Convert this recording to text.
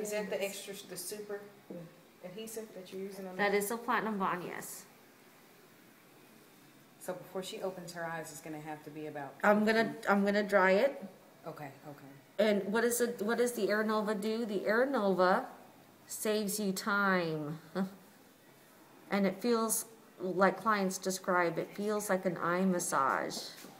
Is that the extra, the super adhesive that you're using on That is a platinum bond, yes. So before she opens her eyes, it's gonna have to be about. I'm gonna dry it. Okay, okay. And what does the Air Nova do? The Air Nova saves you time. And it feels, like clients describe, it feels like an eye massage.